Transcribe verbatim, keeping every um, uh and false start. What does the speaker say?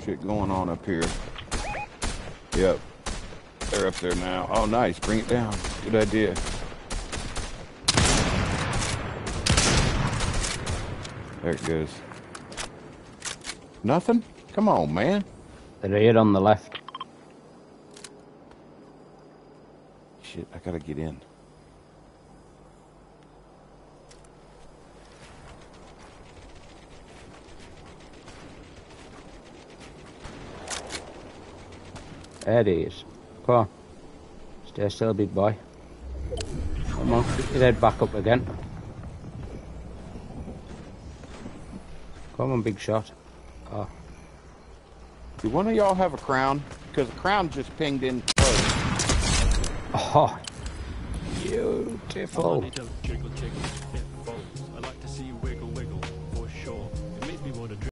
shit going on up here. Yep. They're up there now. Oh, nice. Bring it down. Good idea. There it goes. Nothing? Come on, man. They're here on the left. Shit, I gotta get in. There he is. Come on. Stay still, big boy. Come on, get your head back up again. Come on, big shot. Oh. Do one of y'all have a crown? Because the crown just pinged in close. Oh, beautiful. I need to jiggle, jiggle.